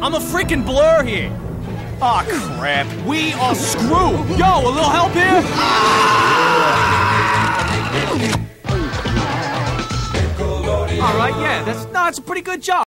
I'm a freaking blur here. Aw, crap. We are screwed. Yo, a little help here? All right, yeah, that's a pretty good job.